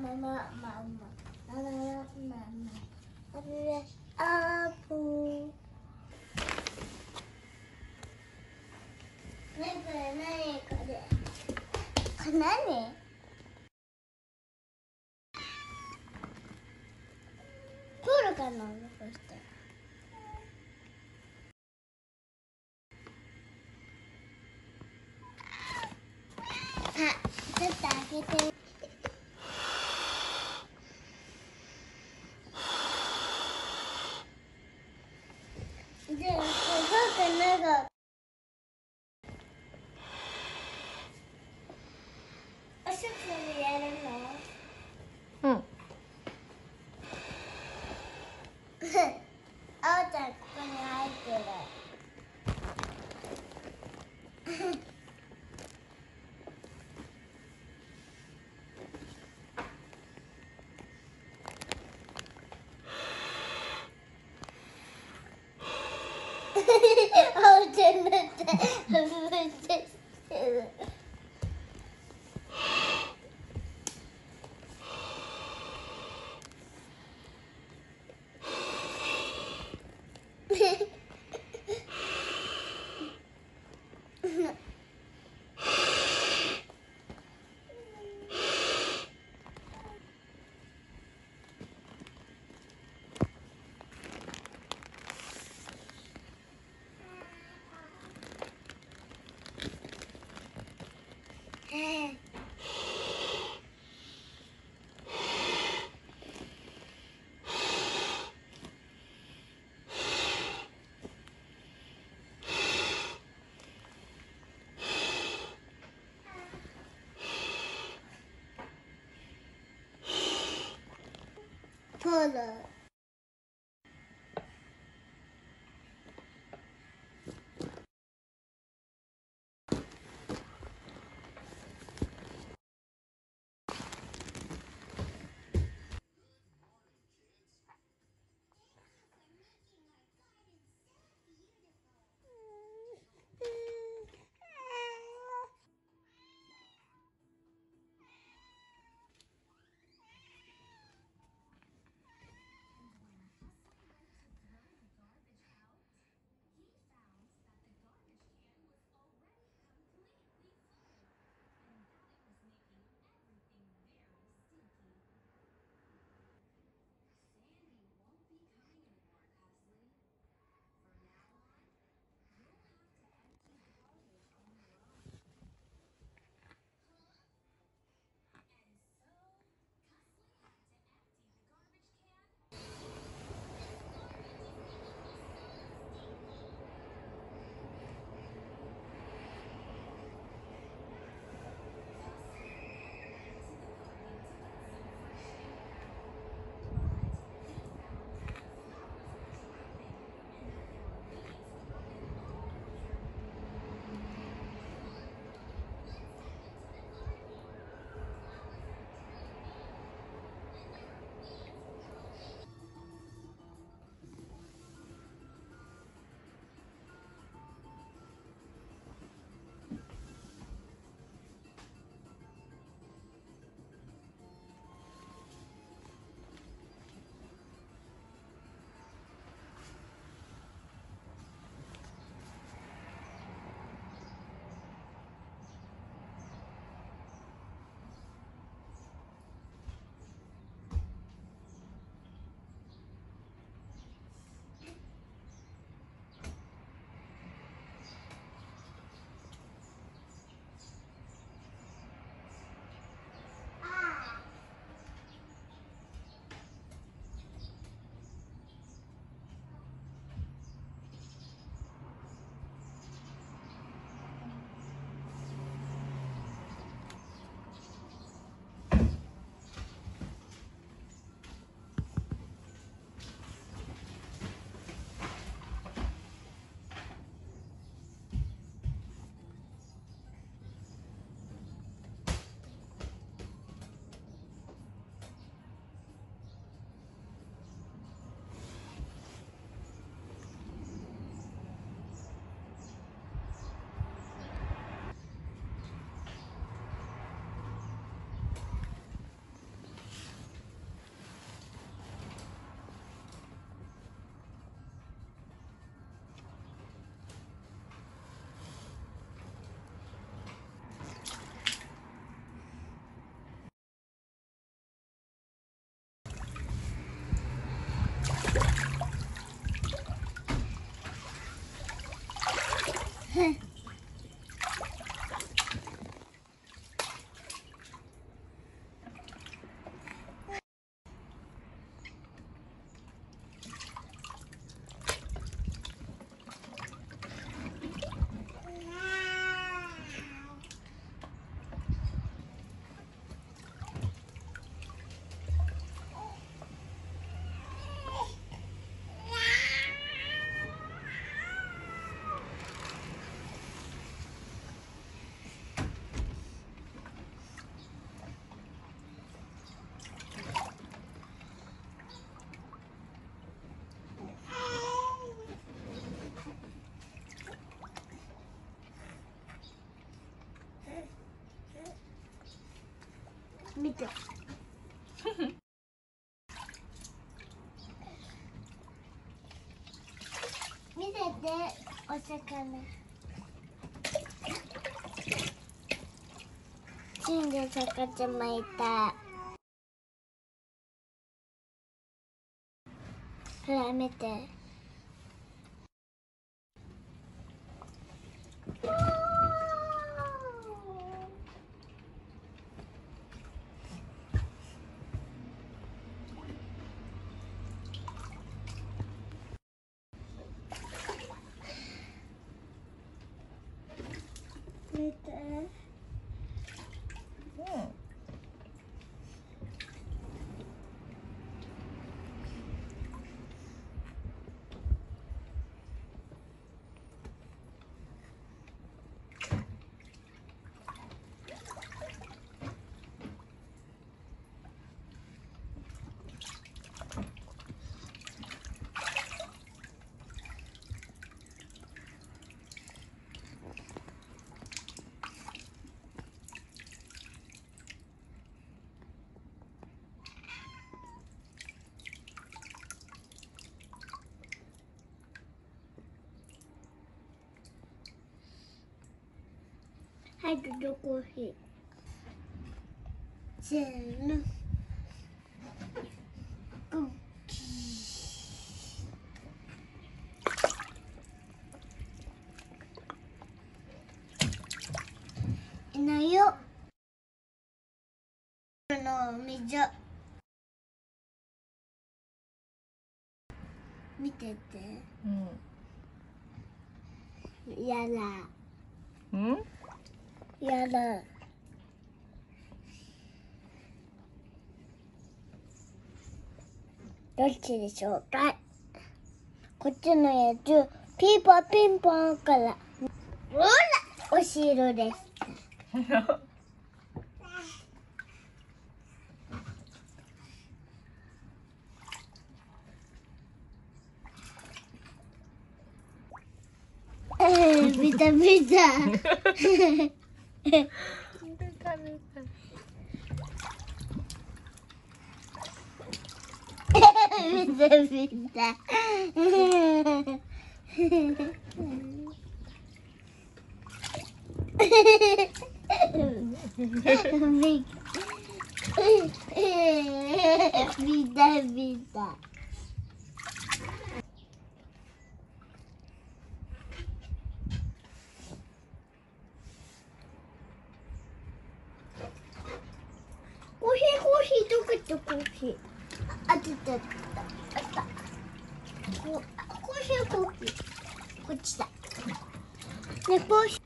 何？プールかな、もしかして。あ、ちょっと開けて。じゃあ、すごく長く。お外でやるの？ うん。 あおちゃん、ここに入ってる。あおちゃんだって、めっちゃしてる。プール。 見て。見てて、お魚。金で逆ちまいた。ほら見て。見て。はい、ドドコーヒー。せーの。クッキー。いないよ。の水。見てて。やだ。やだ。どっちでしょうか。こっちのやつピンポンピンポンから。ほら、お城です。見た見た。見た見た。見た見た。コーヒーどこ行ったコーヒー。あったあった。コーヒーこっちだ。ね、コーヒ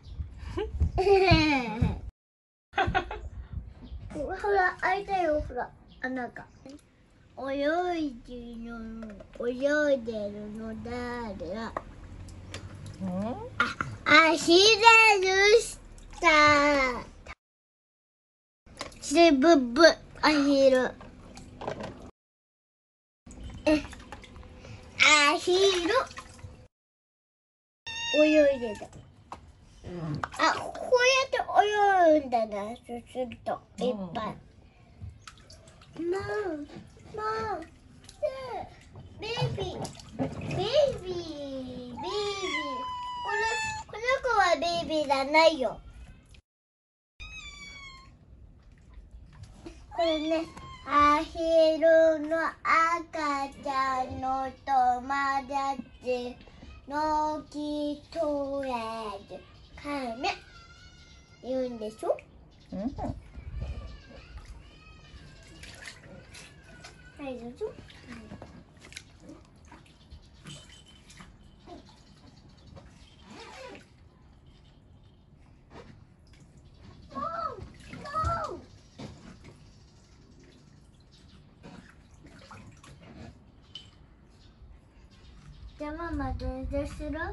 ー。ほら、開いたよ、ほら、穴が。泳いでるの誰だ。足でした。しぶぶ、アヒル。アヒル。泳いでた。あ、こうやって泳ぐんだな。そうするといっぱい。ベイビー。この子はベイビーじゃないよ。これね、アヒルの赤ちゃんの友達のきとやずカメ言うんでしょ。はい、どうぞ。じゃあママどうする？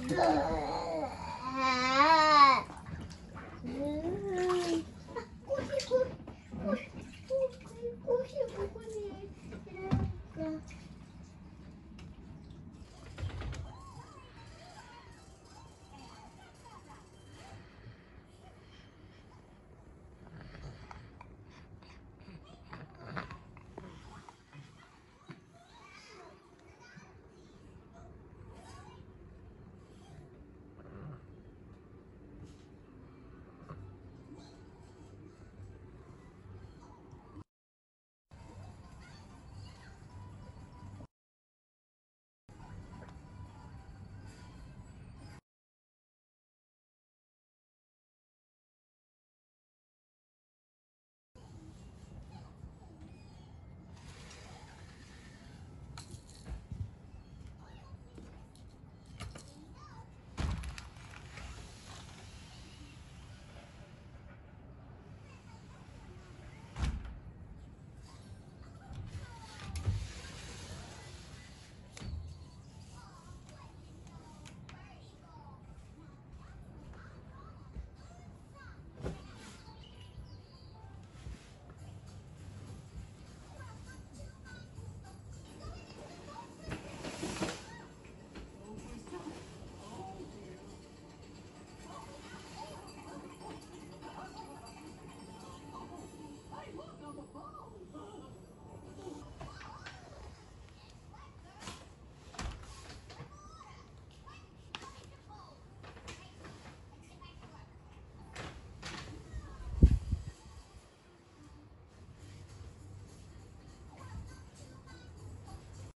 うん